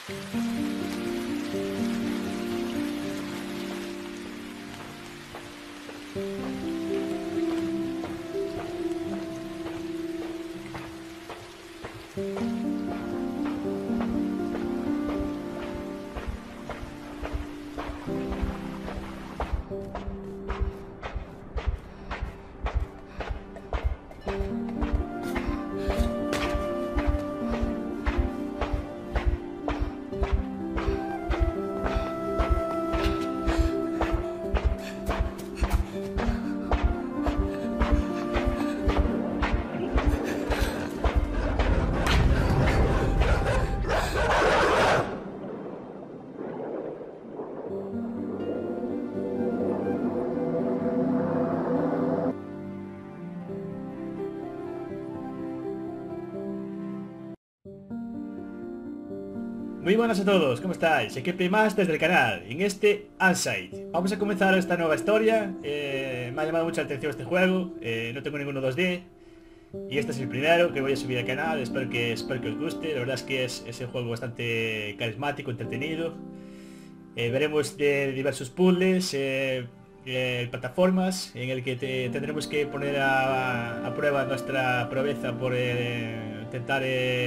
Muy buenas a todos, ¿cómo estáis? Aquí Primas desde el canal, en este Unsight. Vamos a comenzar esta nueva historia. Me ha llamado mucho la atención este juego. No tengo ninguno 2D. Y este es el primero que voy a subir al canal. Espero que os guste. La verdad es que es un juego bastante carismático, entretenido. Veremos de diversos puzzles, plataformas, en el que tendremos que poner a prueba nuestra proeza por intentar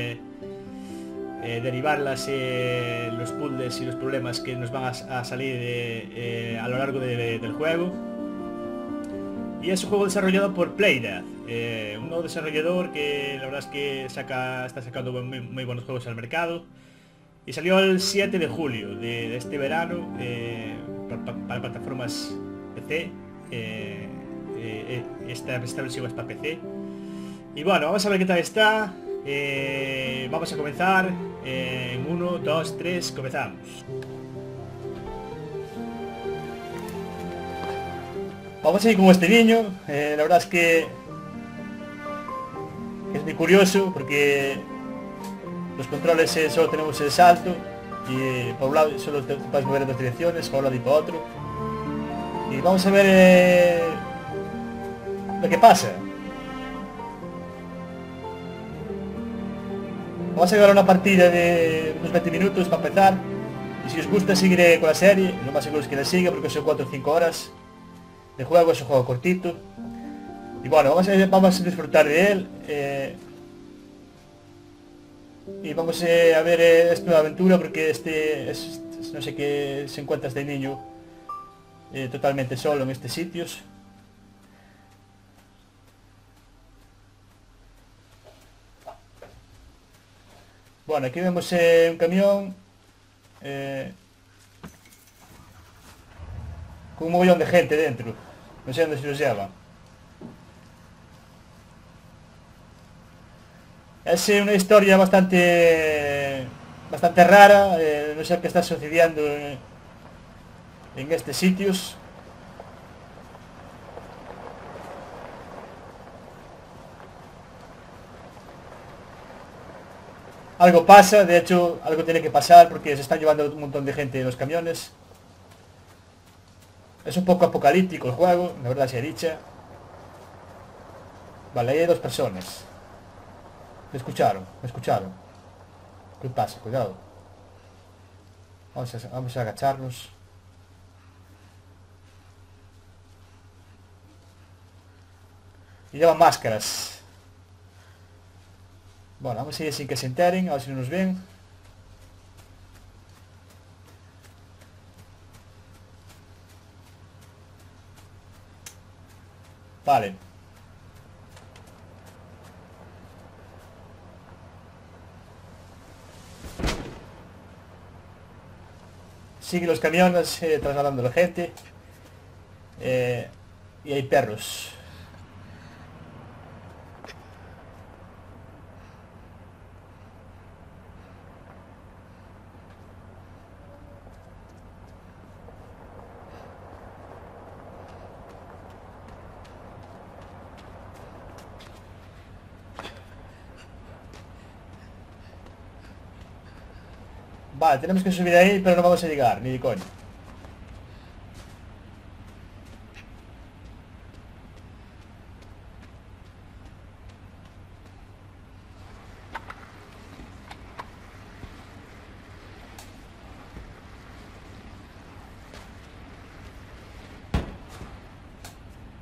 derivar los puzzles y los problemas que nos van a salir a lo largo del juego. Y es un juego desarrollado por Playdead, un nuevo desarrollador que la verdad es que está sacando muy buenos juegos al mercado. Y salió el 7 de julio de este verano para plataformas PC. Esta versión es para PC. Y bueno, vamos a ver qué tal está. Vamos a comenzar en 1, 2, 3, comenzamos. Vamos a ir con este niño. La verdad es que es muy curioso porque los controles solo tenemos el salto y por un lado solo te puedes mover en dos direcciones, por un lado y por otro. Y vamos a ver lo que pasa. Vamos a llevar una partida de unos 20 minutos para empezar. Y si os gusta seguiré con la serie. Lo más seguro es que la siga porque son 4 o 5 horas de juego. Es un juego cortito. Y bueno, vamos a disfrutar de él. Y vamos a ver esta nueva aventura porque no sé qué se encuentra este niño totalmente solo en estos sitios. Bueno, aquí vemos un camión con un mogollón de gente dentro. No sé dónde se los lleva. Es una historia bastante rara. No sé qué está sucediendo en estos sitios. Algo pasa, de hecho algo tiene que pasar porque se están llevando un montón de gente en los camiones. Es un poco apocalíptico el juego, la verdad sea dicha. Vale, ahí hay dos personas. Me escucharon. ¿Qué pasa? Cuidado. Vamos a agacharnos. Y llevan máscaras. Bueno, vamos a ir sin que se enteren, a ver si no nos ven. Vale. Siguen los camiones trasladando a la gente. Y hay perros. Vale, tenemos que subir ahí, pero no vamos a llegar, ni de coño.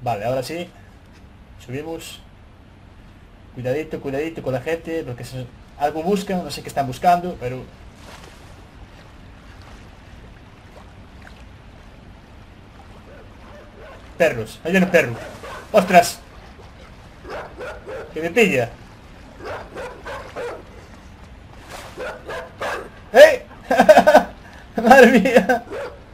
Vale, ahora sí. Subimos. Cuidadito, cuidadito con la gente, porque algo buscan, no sé qué están buscando, pero... Perros, ahí viene un perro. ¡Ostras! Que me pilla. ¡Eh! ¡Madre mía!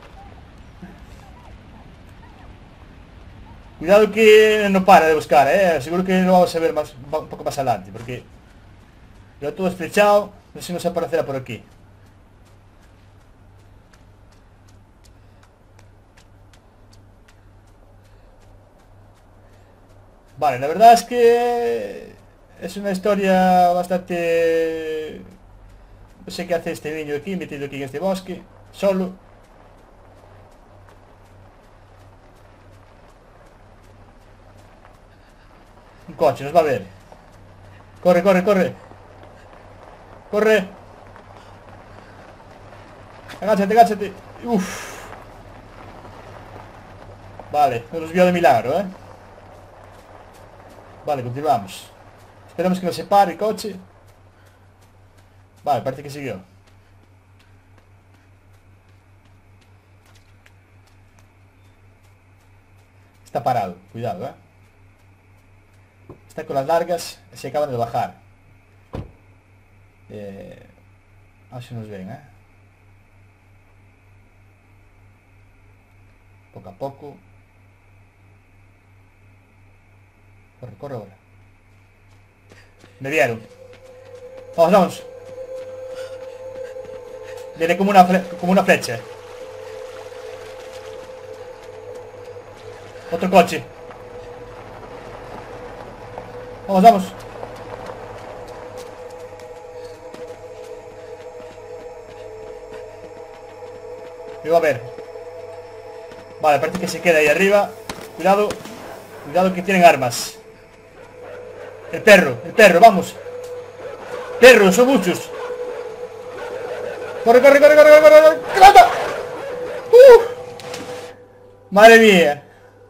Cuidado que no para de buscar, seguro que lo vamos a ver más, un poco más adelante, porque yo todo estrechado, no sé si nos aparecerá por aquí. Vale, la verdad es que es una historia bastante... No sé qué hace este niño aquí, metido aquí en este bosque, solo. Un coche, nos va a ver. Corre, corre, corre. Corre. Agáchate, agáchate. Uff. Vale, nos vio de milagro, Vale, continuamos. Esperamos que nos separe el coche. Vale, parece que siguió. Está parado, cuidado, Está con las largas, se acaban de bajar. A ver si nos ven, Poco a poco. Corre, corre ahora. Me vieron. Vamos, vamos. Viene como una flecha. Otro coche. Vamos, vamos. Me va a ver. Vale, parece que se queda ahí arriba. Cuidado. Cuidado que tienen armas. El perro, vamos. Perros, son muchos. Corre, corre, corre, corre, corre, corre. ¡Que mata! Madre mía.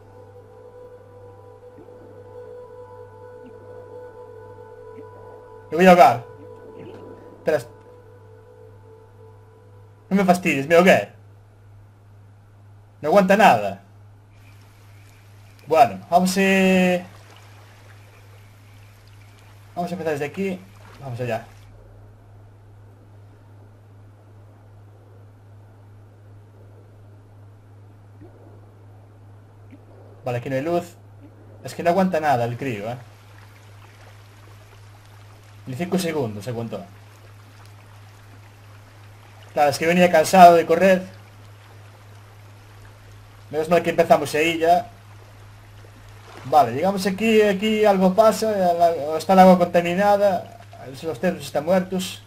Me voy a ahogar. Espera. No me fastidies, me ahogué. No aguanta nada. Bueno, vamos a empezar desde aquí. Vamos allá. Vale, aquí no hay luz. Es que no aguanta nada el crío, Ni 5 segundos se aguantó. Claro, es que venía cansado de correr. Menos mal que empezamos ahí ya. Vale, llegamos aquí algo pasa, está el agua contaminada, los cerdos están muertos.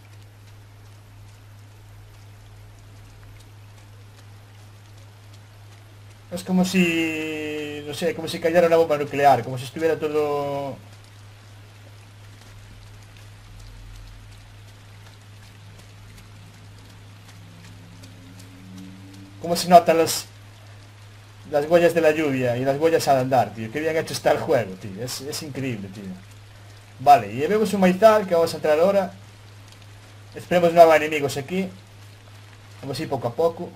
Es como si, no sé, como si cayera una bomba nuclear, como si estuviera todo... Como se notan las huellas de la lluvia y las huellas al andar, tío. Qué bien hecho está el juego, tío. Es increíble, tío. Vale, y vemos un maizal que vamos a entrar ahora. Esperemos no haber enemigos aquí. Vamos a ir poco a poco.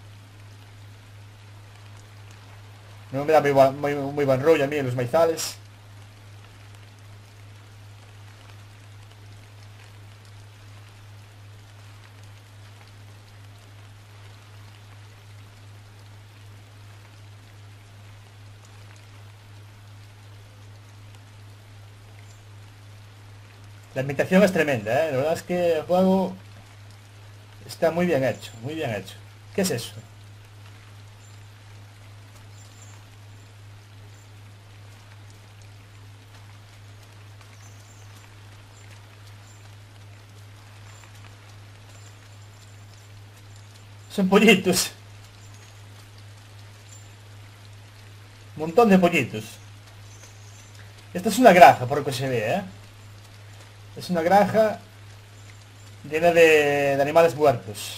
No me da muy buen rollo a mí en los maizales. La ambientación es tremenda, La verdad es que el juego está muy bien hecho, muy bien hecho. ¿Qué es eso? Son pollitos. Un montón de pollitos. Esta es una granja, por lo que se ve, Es una granja llena de animales muertos.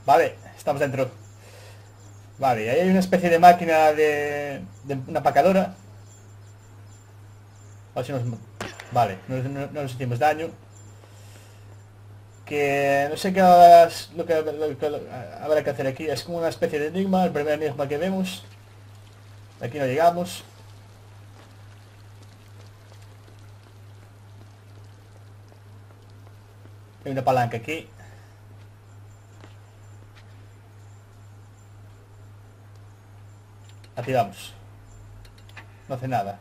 Vale, estamos dentro. Vale, ahí hay una especie de máquina de una empacadora. A ver si nos... Vale, no nos hicimos daño. Que no sé qué es lo que habrá que hacer aquí. Es como una especie de enigma, el primer enigma que vemos. Aquí no llegamos. Hay una palanca aquí. Activamos. No hace nada.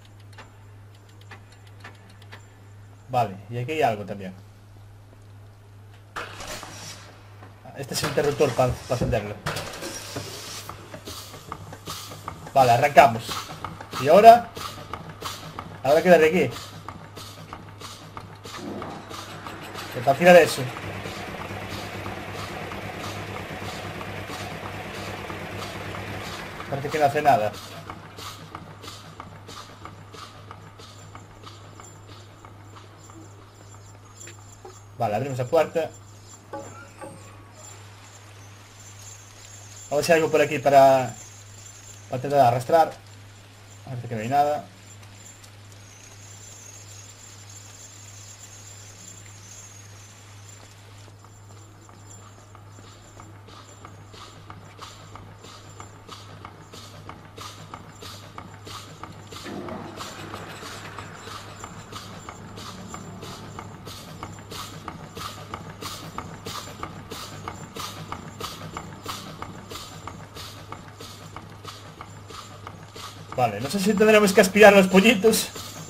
Vale, y aquí hay algo también. Este es el interruptor para encenderlo. Vale, arrancamos. Y ahora que darle aquí. Para tirar eso. Parece que no hace nada. Vale, abrimos la puerta. A ver si hay algo por aquí para tratar de arrastrar. Parece que no hay nada. Vale, no sé si tendremos que aspirar a los pollitos.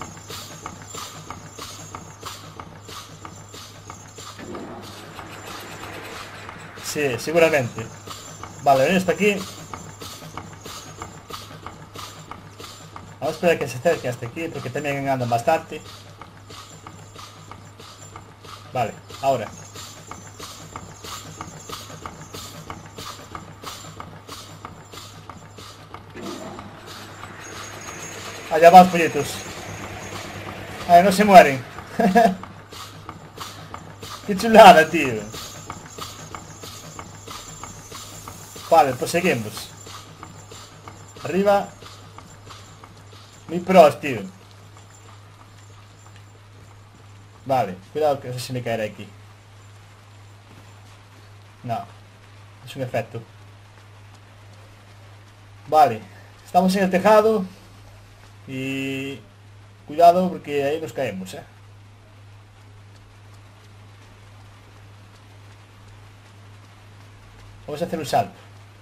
Sí, seguramente. Vale, ven hasta aquí. Vamos a esperar que se acerque hasta aquí, porque también andan bastante. Vale, ahora. Allá van los pollitos. A ver, no se mueren. Qué chulada, tío. Vale, pues seguimos. Arriba. Muy pros, tío. Vale, cuidado que no sé si me caerá aquí. No, es un efecto. Vale, estamos en el tejado. Y cuidado porque ahí nos caemos, Vamos a hacer un salto.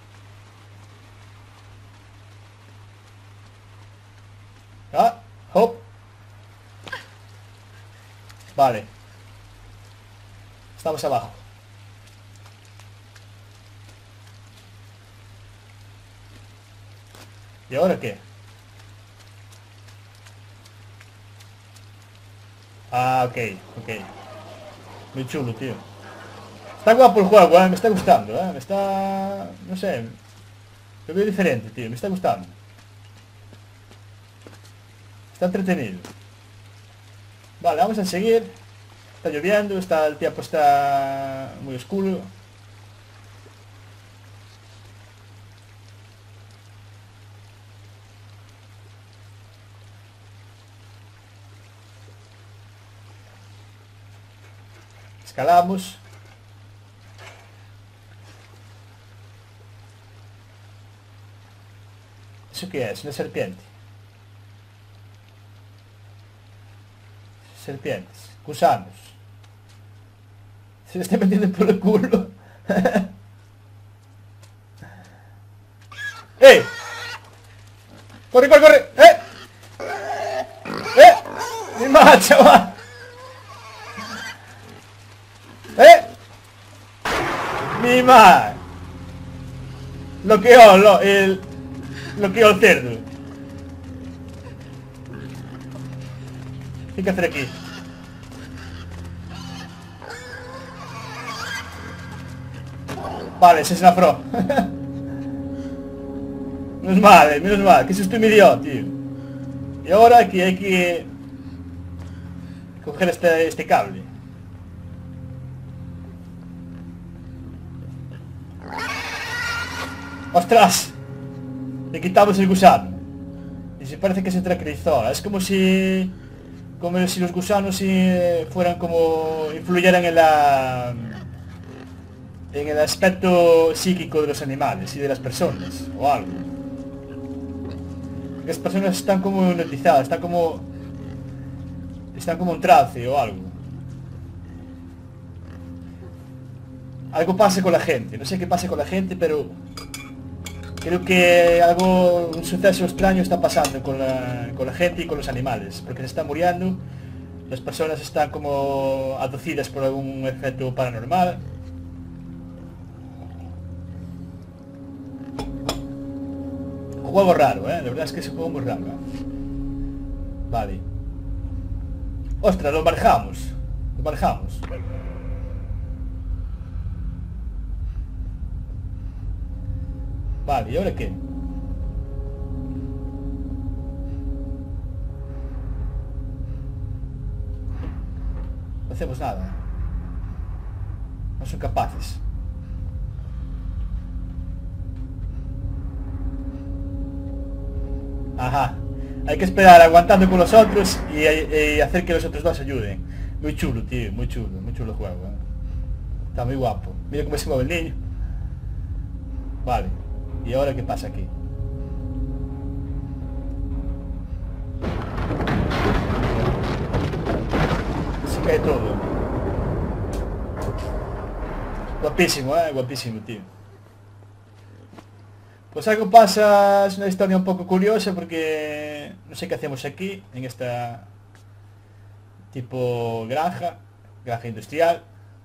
Ah, hop. Vale. Estamos abajo. ¿Y ahora qué? Ah, ok, ok. Muy chulo, tío. Está guapo el juego, me está gustando, me está... No sé. Lo veo diferente, tío, me está gustando. Está entretenido. Vale, vamos a seguir. Está lloviendo, el tiempo está muy oscuro. Escalamos. ¿Eso qué es? Una serpiente. Serpientes. Gusanos. Se le está metiendo por el culo. ¡Eh! ¡Corre, corre, corre! ¡Mi madre, chaval! ¡Mi madre! Bloqueó el cerdo. ¿Qué hay que hacer aquí? Vale, se esnafró. Menos mal, que susto me dio, tío. Y ahora aquí hay que coger este cable. ¡Ostras! Le quitamos el gusano. Y se parece que se tranquilizó. Es como si... Como si los gusanos fueran como... influyeran en el aspecto psíquico de los animales y de las personas. O algo. Las personas están como hipnotizadas. Están como en trance o algo. Algo pasa con la gente. No sé qué pasa con la gente, pero... Creo que un suceso extraño está pasando con la gente y con los animales, porque se están muriendo, las personas están como abducidas por algún efecto paranormal. Juego raro, la verdad es que es un juego muy raro. Vale. Ostras, lo manejamos. Lo manejamos. Vale, ¿y ahora qué? No hacemos nada. No son capaces. Ajá. Hay que esperar aguantando con los otros y hacer que los otros dos ayuden. Muy chulo, tío. Muy chulo el juego. Está muy guapo. Mira cómo se mueve el niño. Vale. ¿Y ahora qué pasa aquí? Se cae todo. Guapísimo, guapísimo, tío. Pues algo pasa, es una historia un poco curiosa porque no sé qué hacemos aquí, en esta tipo granja industrial.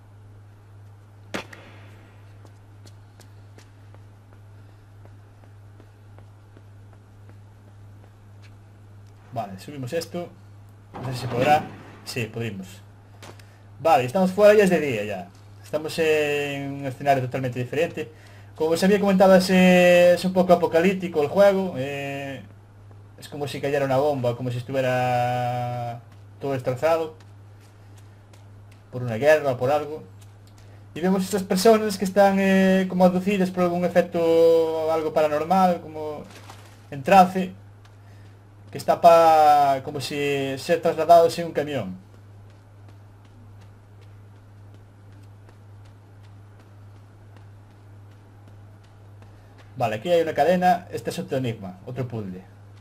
Vale, subimos esto. No sé si se podrá. Sí, pudimos. Vale, estamos fuera, ya es de día ya. Estamos en un escenario totalmente diferente. Como os había comentado, es un poco apocalíptico el juego. Es como si cayera una bomba, como si estuviera todo destrozado. Por una guerra o por algo. Y vemos estas personas que están como abducidas por algún efecto, algo paranormal, como en trance. Que está para como si ser trasladados en un camión. Vale, aquí hay una cadena. Este es otro enigma, otro puzzle.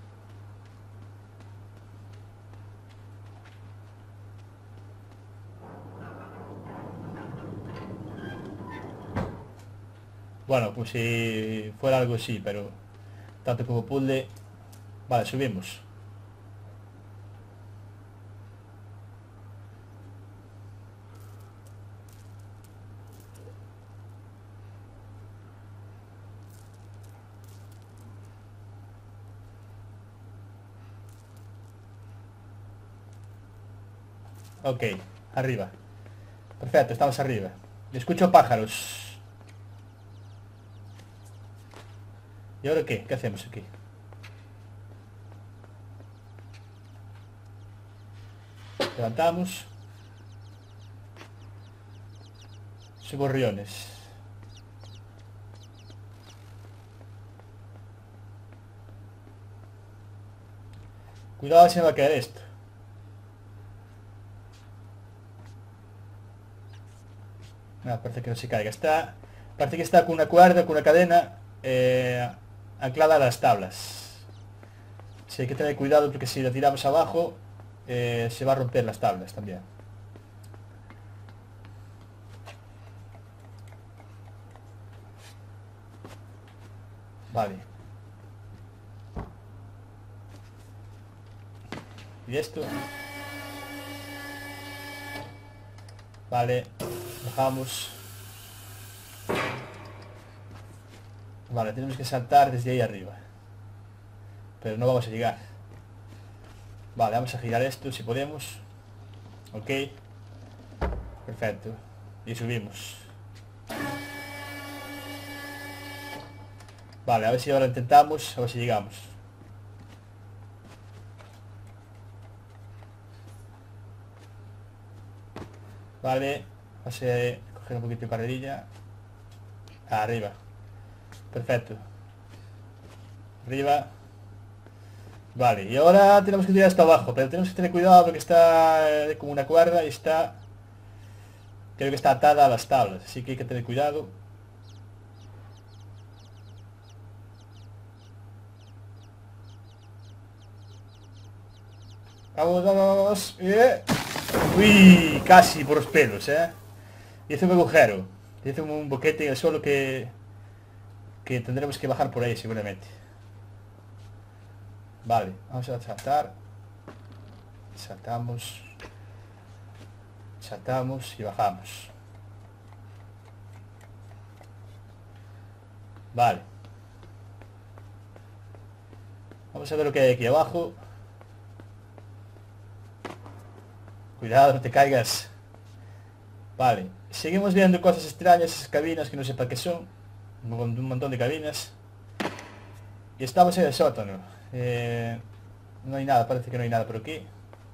Bueno, pues si fuera algo así, pero tanto como puzzle. Vale, subimos. Ok, arriba. Perfecto, estamos arriba. Escucho pájaros. ¿Y ahora qué? ¿Qué hacemos aquí? Levantamos. Son gorriones. Cuidado, se me va a caer esto. Ah, parece que no se caiga. Parece que está con una cuerda, con una cadena anclada a las tablas. Sí, hay que tener cuidado porque si la tiramos abajo se va a romper las tablas también. Vale. ¿Y esto? Vale, bajamos. Vale, tenemos que saltar desde ahí arriba. Pero no vamos a llegar. Vale, vamos a girar esto si podemos. Ok. Perfecto. Y subimos. Vale, a ver si ahora intentamos, a ver si llegamos. Vale, vamos a coger un poquito de carrerilla. Arriba. Perfecto. Arriba. Vale, y ahora tenemos que tirar hasta abajo, pero tenemos que tener cuidado porque está como una cuerda y está... Creo que está atada a las tablas, así que hay que tener cuidado. Vamos, vamos, Uy, casi por los pelos, Hice un agujero. Hice un boquete en el suelo que tendremos que bajar por ahí seguramente. Vale, vamos a saltar. Saltamos. Saltamos y bajamos. Vale. Vamos a ver lo que hay aquí abajo. Cuidado, no te caigas. Vale, seguimos viendo cosas extrañas, esas cabinas que no sé para qué son. Un montón de cabinas. Y estamos en el sótano. No hay nada, parece que no hay nada por aquí.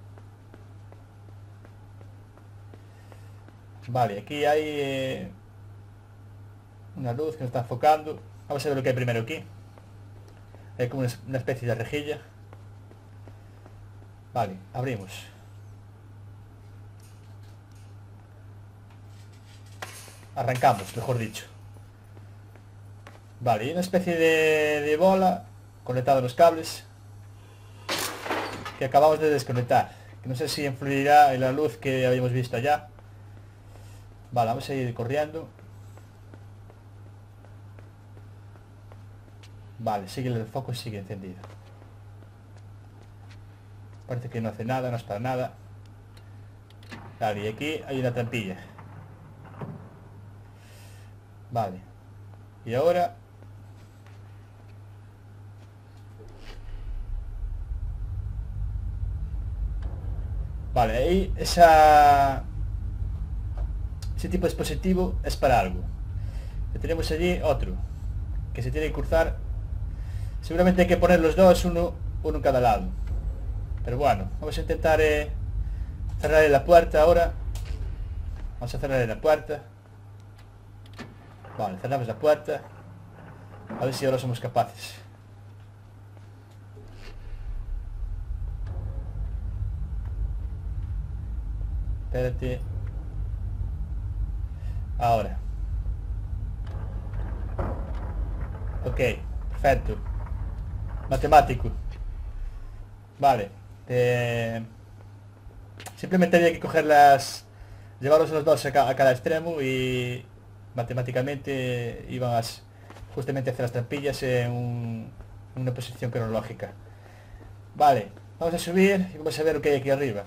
Vale, aquí hay una luz que nos está enfocando. Vamos a ver lo que hay primero aquí. Hay como una especie de rejilla. Vale, abrimos. Arrancamos, mejor dicho. Vale, hay una especie de bola conectada a los cables que acabamos de desconectar, que no sé si influirá en la luz que habíamos visto allá. Vale, vamos a ir corriendo. Vale, sigue el foco y sigue encendido. Parece que no hace nada, no es para nada. Vale, y aquí hay una trampilla. Vale. Y ahora... Vale, ahí ese tipo de dispositivo es para algo. Que tenemos allí otro que se tiene que cruzar. Seguramente hay que poner los dos, uno en cada lado. Pero bueno, vamos a intentar cerrar la puerta ahora. Vamos a cerrar la puerta. Vale, cerramos la puerta. A ver si ahora somos capaces. Espérate. Ahora. Ok, perfecto. Matemático. Vale. Simplemente había que cogerlas, llevarlos los dos a cada extremo y matemáticamente iban justamente hacia las trampillas en una posición cronológica. Vale, vamos a subir y vamos a ver lo que hay aquí arriba.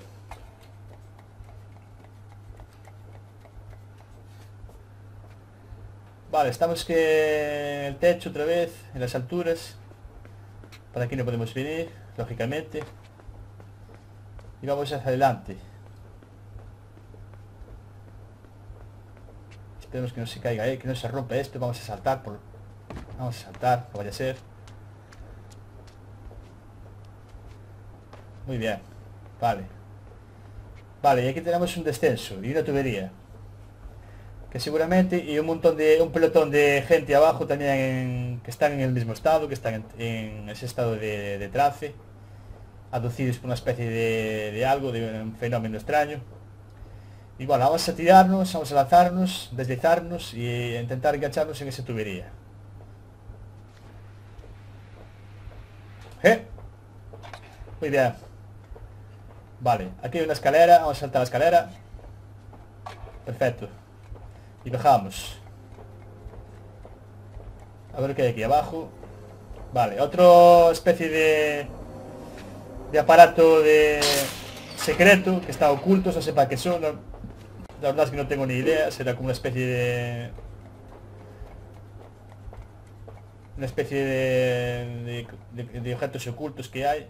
Vale, estamos en el techo otra vez, en las alturas. Para aquí no podemos venir, lógicamente. Y vamos hacia adelante. Esperemos que no se caiga, que no se rompa esto. Vamos a saltar Vamos a saltar, no vaya a ser. Muy bien. Vale. Vale, y aquí tenemos un descenso y una tubería. Que seguramente, y un pelotón de gente abajo también que están en el mismo estado, que están en ese estado de trance, aducidos por una especie de algo, de un fenómeno extraño. Y bueno, vamos a tirarnos, vamos a lanzarnos, deslizarnos y intentar engancharnos en esa tubería. Muy bien. Vale, aquí hay una escalera, vamos a saltar la escalera. Perfecto. Y bajamos. A ver qué hay aquí abajo. Vale, otra especie de aparato secreto que está oculto, no sé para qué son. La verdad es que no tengo ni idea. Será como una especie de objetos ocultos que hay.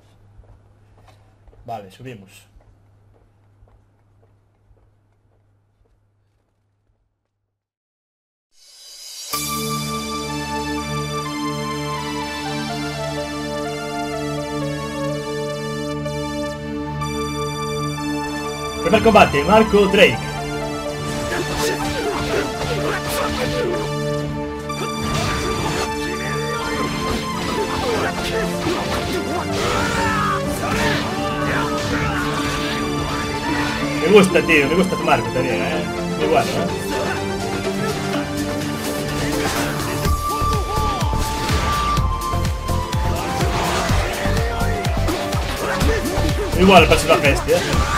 Vale, subimos. Primer combate, Marco Drake. Me gusta, tío, me gusta tu Marco también, muy bueno, Igual el personaje este,